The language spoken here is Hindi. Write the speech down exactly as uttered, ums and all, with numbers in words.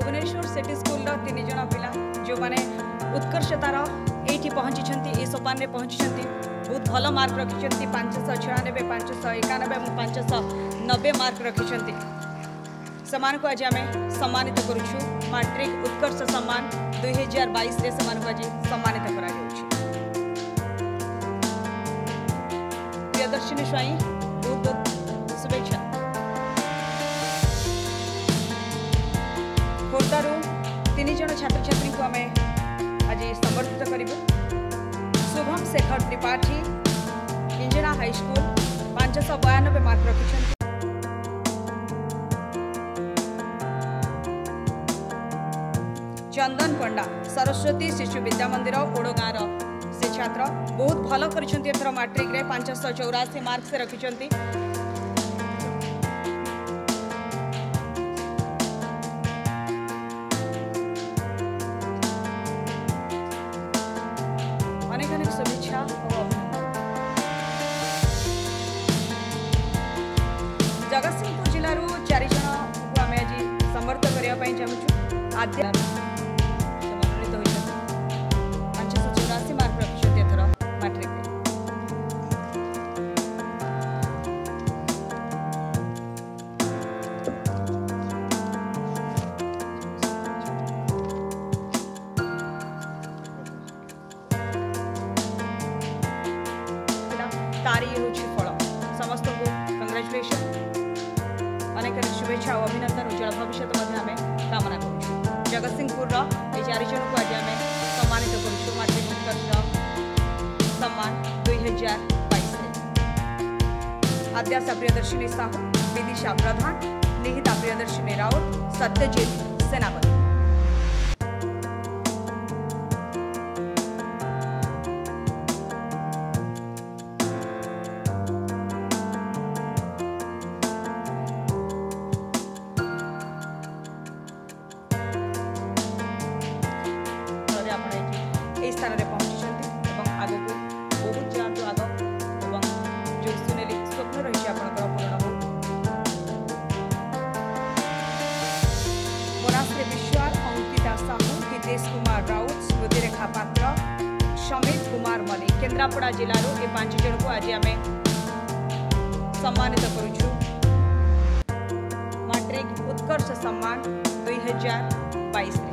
भुवनेश्वर सिटी स्कूल तीन जन पिला जो मैंने उत्कर्षतार ये पहुँची ये सोपान में पहुँची बहुत भल मार्क रखिंट पांचश छयानबे पांचश एकानबे और पांचश नब्बे मार्क रखिंट समान को आज आम सम्मानित करुछु मैट्रिक उत्कर्ष सम्मान दुई हजार बैस समान को आज सम्मानित करा प्रियदर्शिनी स्वाई बहुत बहुत शुभेच्छा। खोर्धारू तीन जन छात्र छात्री को आम आज संबर्धित करूँ। शुभम शेखर त्रिपाठी इंजना हाईस्कूल पांचश बयानबे मार्क रखिंट। चंदन पंडा सरस्वती शिशु विद्या मंदिर ओडगाँर से छात्र बहुत भल कर मैट्रिक रे पांचश चौरासी मार्क से रखिंट। अनेक अनेक शुभेच्छा जगतसिंहपुर जिलूर चार जन को आम आज समर्थ करने चाहूँ। आद्या मनोनीत होती पांचश चौरासी मार्क रखिंट एथर मैट्रिक तारी हूँ फल समस्त को कंग्रेचुलेशन अनेक अनेक शुभेच्छा और अभिनंदन उज्जवल भविष्य आम कामना करूँ। जगतसिंहपुर ये चार जन को आज आम सम्मानित करूँ मैट्रिक उत्कर्ष सम्मान दुई हजार बैस। आद्याशा प्रियदर्शिनी साहू विदिशा प्रधान निहिता प्रियदर्शिनी राउत सत्यजित सेनापति। स्थान में पहुंची आग को बहुत जातु आग और जो सुनेली स्वप्न रही पूर्ण हो। मोनाश्री विश्वाल अंकिता साहू हितेश कुमार राउत स्मृति रेखा पात्र समित कुमार मल्लिक केन्द्रापड़ा जिलूर ये पांच जन को आज आम सम्मानित करुछु मैट्रिक उत्कर्ष सम्मान दुई हजार बैस।